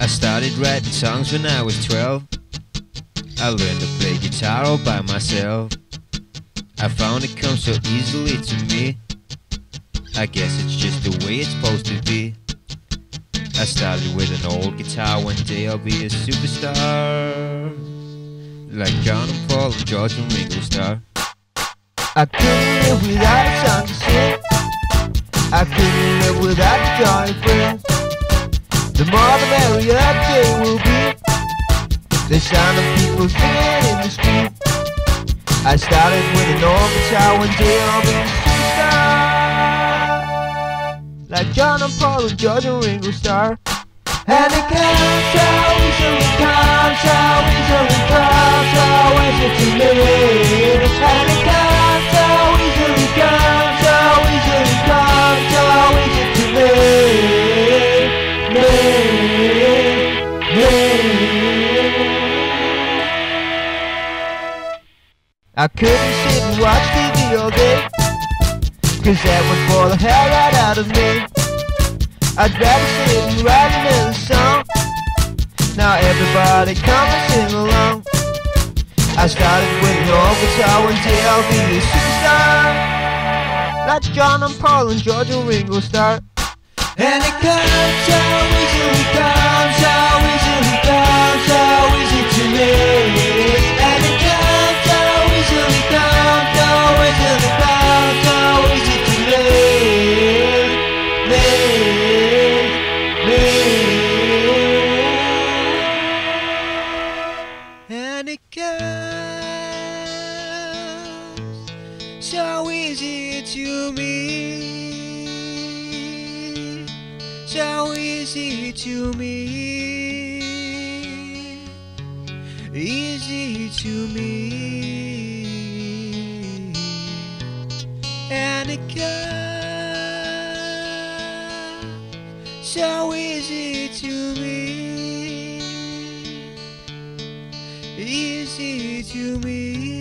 started writing songs when I was 12. I learned to play guitar all by myself. I found it comes so easily to me. I guess it's just the way it's supposed to be. I started with an old guitar, one day I'll be a superstar, like John and Paul and George and Ringo Starr. I couldn't live without a song to sing. I couldn't live without a joy friend. The more the merrier that day will be. The sound of people singing in the street. I started with an old guitar, one day I'll be a superstar, like John and Paul and George and Ringo Starr. And it comes so easily, comes so easily, comes so easy to me. And it comes so easily, comes so easily, comes so easy to me. I couldn't sit and watch TV all day, 'cause that would bore the hell right out of me. I'd rather sit and write another song. Now everybody come and sing along. I started with an old guitar, one day I'll be a superstar, like John and Paul and George and Ringo Starr. And it comes so easily, comes so easily, comes so easy to me. And it comes so easily, comes so easily, comes so easy to me. And it comes so easy to me, so easy to me, easy to me. And it comes so easy to me, easy to me.